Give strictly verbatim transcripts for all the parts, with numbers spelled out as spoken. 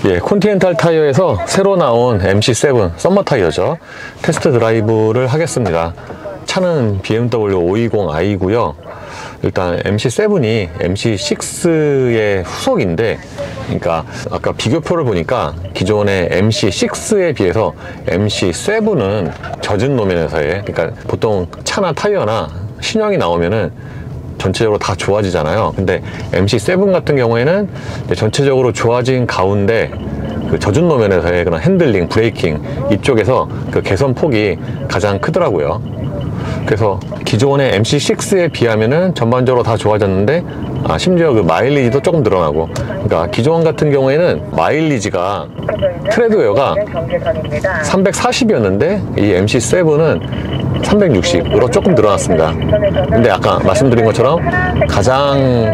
예, 콘티넨탈 타이어에서 새로 나온 엠씨 세븐 썸머 타이어죠. 테스트 드라이브를 하겠습니다. 차는 비엠더블유 오백이십 아이고요. 일단 엠씨 세븐이 엠씨 식스의 후속인데, 그러니까 아까 비교표를 보니까 기존의 엠씨 식스에 비해서 엠씨 세븐은 젖은 노면에서의, 그러니까 보통 차나 타이어나 신형이 나오면은 전체적으로 다 좋아지잖아요. 근데 엠씨 세븐 같은 경우에는 전체적으로 좋아진 가운데 그 젖은 노면에서의 그런 핸들링, 브레이킹 이쪽에서 그 개선 폭이 가장 크더라고요. 그래서 기존의 엠씨 식스에 비하면은 전반적으로 다 좋아졌는데, 아, 심지어 그 마일리지도 조금 늘어나고, 그러니까 기존 같은 경우에는 마일리지가 트레드웨어가 삼백사십이었는데 이 엠씨 세븐은 삼백육십으로 조금 늘어났습니다. 근데 아까 말씀드린 것처럼 가장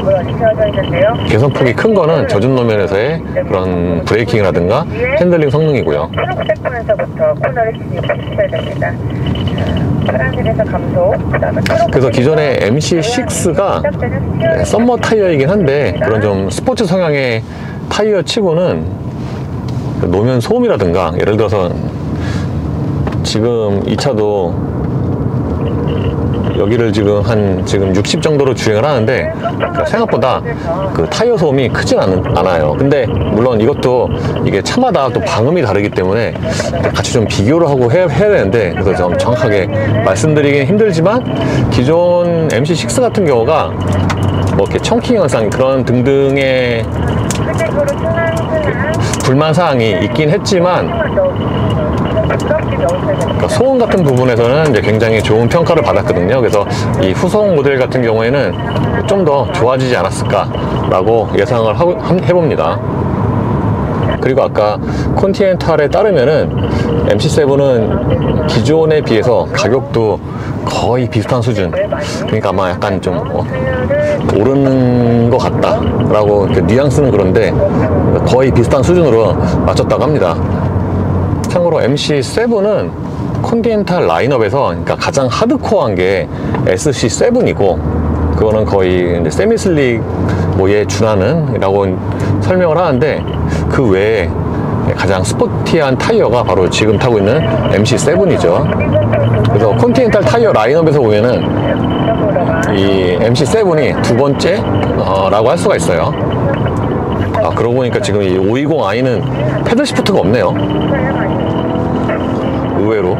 개선폭이 큰 거는 젖은 노면에서의 그런 브레이킹이라든가 핸들링 성능이고요. 그래서 기존의 엠씨 식스가 썸머 타이어이긴 한데 그런 좀 스포츠 성향의 타이어 치고는 노면 소음이라든가, 예를 들어서 지금 이 차도 여기를 지금 한 지금 육십 정도로 주행을 하는데 생각보다 그 타이어 소음이 크진 않, 않아요. 근데 물론 이것도 이게 차마다 또 방음이 다르기 때문에 같이 좀 비교를 하고 해, 해야 되는데, 그래서 좀 정확하게 말씀드리긴 힘들지만 기존 엠씨 식스 같은 경우가 뭐 이렇게 청킹 현상 그런 등등의 불만 사항이 있긴 했지만, 그러니까 소음 같은 부분에서는 이제 굉장히 좋은 평가를 받았거든요. 그래서 이 후속 모델 같은 경우에는 좀 더 좋아지지 않았을까라고 예상을 하고, 해봅니다. 그리고 아까 콘티넨탈에 따르면은 엠씨 세븐은 기존에 비해서 가격도 거의 비슷한 수준, 그러니까 아마 약간 좀 어, 오르는 것 같다라고 뉘앙스는 그런데 거의 비슷한 수준으로 맞췄다고 합니다. 참고로 엠씨 세븐은 콘티넨탈 라인업에서 그러니까 가장 하드코어한 게 에스씨 세븐이고, 그거는 거의 이제 세미슬릭 뭐에 준하는 라고 설명을 하는데, 그 외에 가장 스포티한 타이어가 바로 지금 타고 있는 엠씨 세븐이죠. 그래서 콘티넨탈 타이어 라인업에서 보면은 이 엠씨 세븐이 두 번째 어, 라고 할 수가 있어요. 아, 그러고 보니까 지금 이 오백이십 아이는 패들 시프트가 없네요. 의외로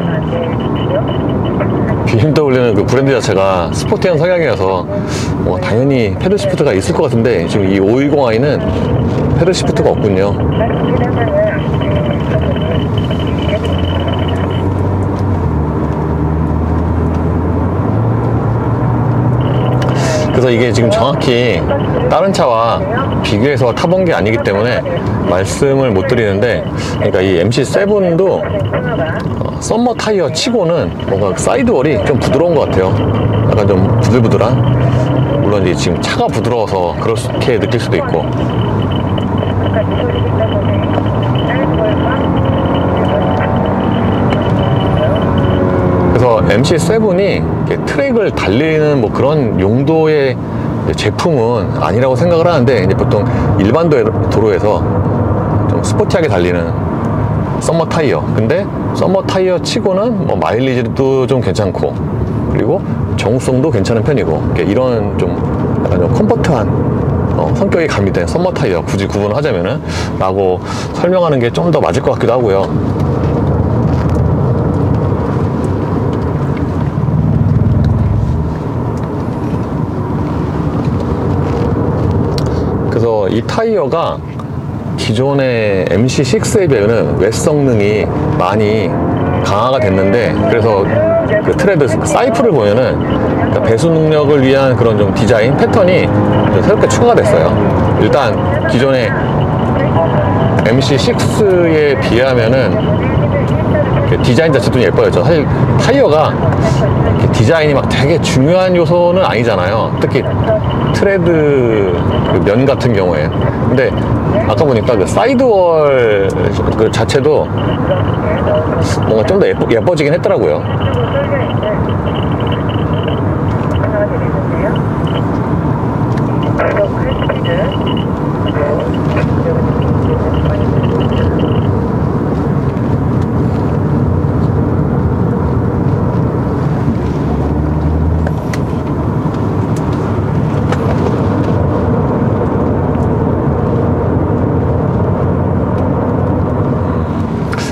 비엠더블유는 그 브랜드 자체가 스포티한 성향이라서 뭐 당연히 패들 시프트가 있을 것 같은데, 지금 이 오백이십 아이는 패들 시프트가 없군요. 그래서 이게 지금 정확히 다른 차와 비교해서 타본 게 아니기 때문에 말씀을 못 드리는데, 그러니까 이 엠씨 세븐도 어, 썸머 타이어 치고는 뭔가 사이드월이 좀 부드러운 것 같아요. 약간 좀 부들부들한, 물론 이제 지금 차가 부드러워서 그렇게 느낄 수도 있고. 그래서 엠씨 세븐이 트랙을 달리는 뭐 그런 용도의 제품은 아니라고 생각을 하는데, 이제 보통 일반 도로에서 좀 스포티하게 달리는 썸머 타이어, 근데 썸머 타이어 치고는 뭐 마일리지도 좀 괜찮고, 그리고 정수성도 괜찮은 편이고, 이런 좀 약간 좀 컴포트한 어, 성격이 가미된 썸머 타이어, 굳이 구분을 하자면은 라고 설명하는 게 좀 더 맞을 것 같기도 하고요. 그래서 이 타이어가 기존의 엠씨 식스에 비하면 웨스 성능이 많이 강화가 됐는데, 그래서 그 트레드 사이프를 보면은 그러니까 배수 능력을 위한 그런 좀 디자인 패턴이 새롭게 추가가 됐어요. 일단 기존의 엠씨 식스에 비하면은 디자인 자체도 예뻐졌죠. 사실 타이어가 디자인이 막 되게 중요한 요소는 아니잖아요. 특히 트레드 그 면 같은 경우에. 근데 아까 보니까 그 사이드월 그 자체도 뭔가 좀 더 예뻐, 예뻐지긴 했더라고요.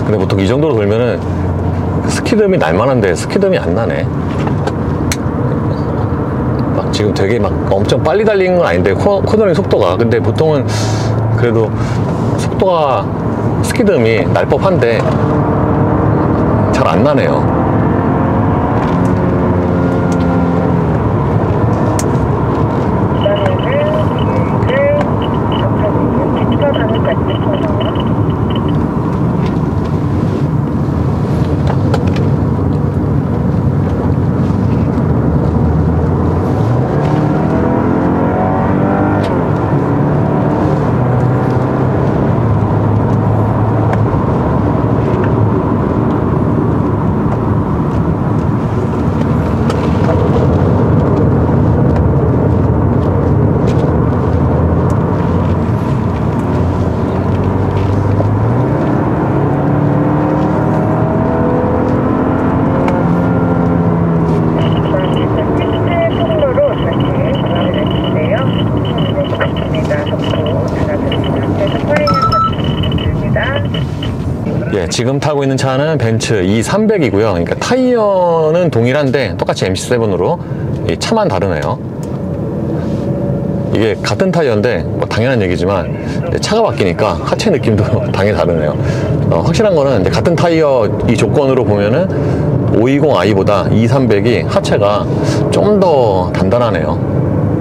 근데 보통 이 정도로 돌면은 스키듬이 날만한데 스키듬이 안 나네. 막 지금 되게 막 엄청 빨리 달리는 건 아닌데 코, 코너링 속도가, 근데 보통은 그래도 속도가 스키듬이 날 법한데 잘 안 나네요. 예, 지금 타고 있는 차는 벤츠 이 삼백이고요. 그러니까 타이어는 동일한데 똑같이 엠씨 세븐으로 이 차만 다르네요. 이게 같은 타이어인데 뭐 당연한 얘기지만 차가 바뀌니까 하체 느낌도 당연히 다르네요. 어, 확실한 거는 이제 같은 타이어 이 조건으로 보면은 오이십 아이보다 이 삼백이 하체가 좀 더 단단하네요.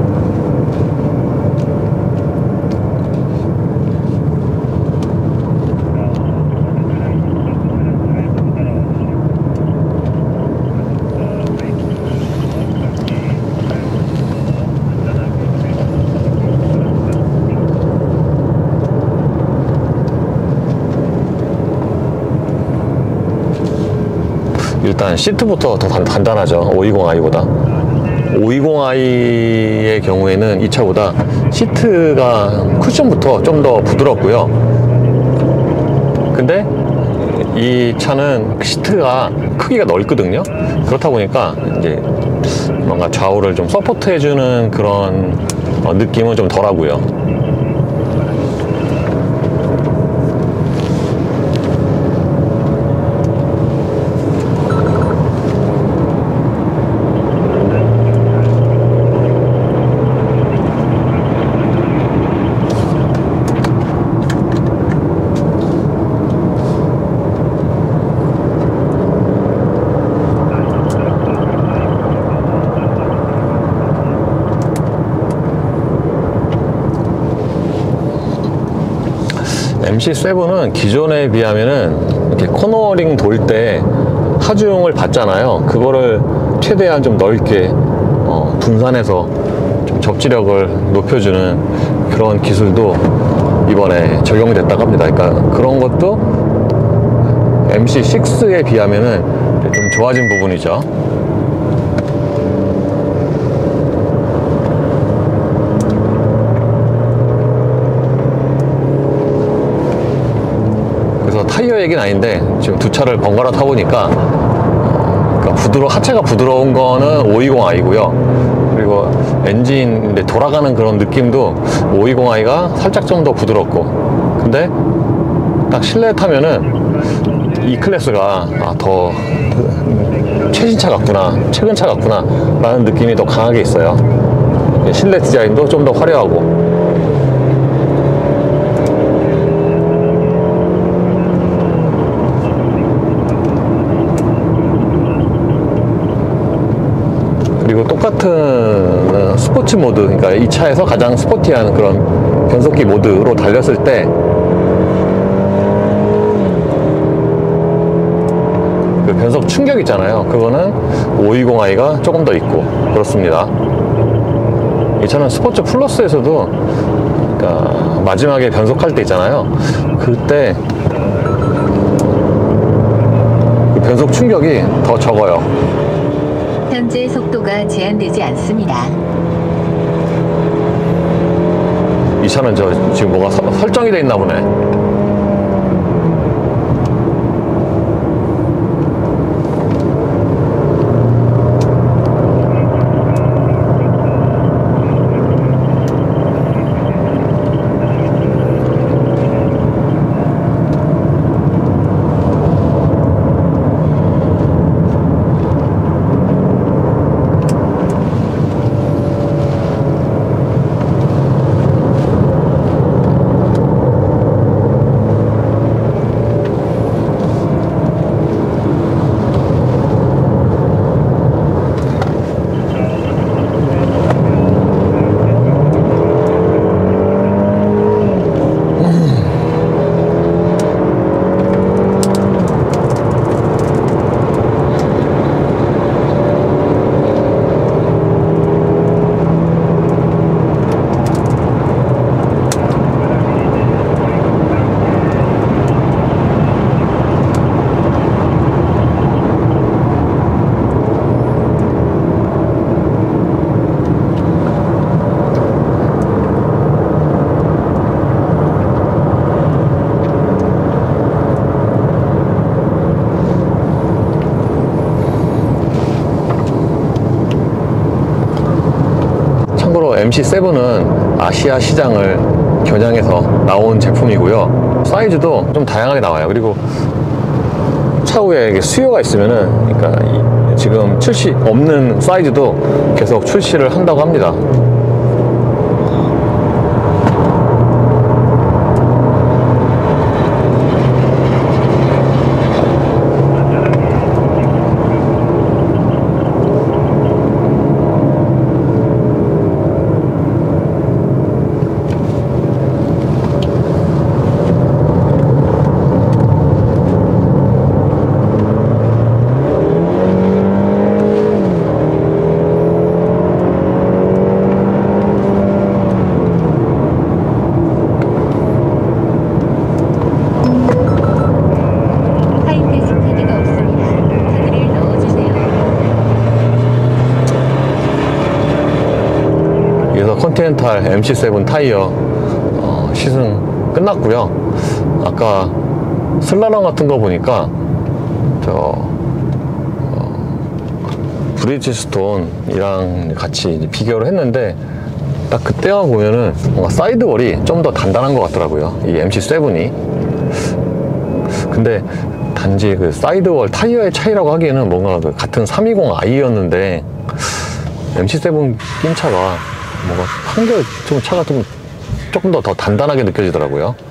일단 시트부터 더 단, 단단하죠. 오이십 아이보다. 오이십 아이의 경우에는 이 차보다 시트가 쿠션부터 좀 더 부드럽고요. 근데 이 차는 시트가 크기가 넓거든요. 그렇다 보니까 이제 뭔가 좌우를 좀 서포트 해주는 그런 어, 느낌은 좀 덜하고요. 엠씨 세븐은 기존에 비하면은 이렇게 코너링 돌 때 하중을 받잖아요. 그거를 최대한 좀 넓게 어, 분산해서 좀 접지력을 높여주는 그런 기술도 이번에 적용됐다고 합니다. 그러니까 그런 것도 엠씨 식스에 비하면은 좀 좋아진 부분이죠. 타이어 얘기는 아닌데 지금 두 차를 번갈아 타보니까 어, 그러니까 부드러 하체가 부드러운 거는 오이십 아이고요. 그리고 엔진 돌아가는 그런 느낌도 오이십 아이가 살짝 좀 더 부드럽고, 근데 딱 실내 타면은 이 클래스가 아, 더 최신차 같구나, 최근 차 같구나 라는 느낌이 더 강하게 있어요. 실내 디자인도 좀 더 화려하고. 그리고 똑같은 스포츠 모드, 그러니까 이 차에서 가장 스포티한 그런 변속기 모드로 달렸을 때 그 변속 충격 있잖아요. 그거는 오이십 아이가 조금 더 있고 그렇습니다. 이 차는 스포츠 플러스에서도 그러니까 마지막에 변속할 때 있잖아요. 그때 그 변속 충격이 더 적어요. 현재 속도가 제한되지 않습니다. 이 차는 저 지금 뭐가 서, 설정이 돼 있나 보네. 엠씨 세븐은 아시아 시장을 겨냥해서 나온 제품이고요. 사이즈도 좀 다양하게 나와요. 그리고 차후에 이게 수요가 있으면은, 그러니까 이 지금 출시 없는 사이즈도 계속 출시를 한다고 합니다. 하이패스 카드가 없습니다. 카드를 넣어주세요. 그래서 컨티넨탈 엠씨 세븐 타이어 어, 시승 끝났고요. 아까 슬라롬 같은 거 보니까 저 어, 브리지스톤이랑 같이 이제 비교를 했는데, 딱 그때만 보면은 뭔가 사이드월이 좀 더 단단한 것 같더라고요, 이 엠씨 세븐이. 근데 단지 그 사이드월 타이어의 차이라고 하기에는 뭔가 그 같은 삼이십 아이였는데 엠씨 세븐 낀 차가 뭔가 한결 좀 차가 좀 조금 더 더 단단하게 느껴지더라고요.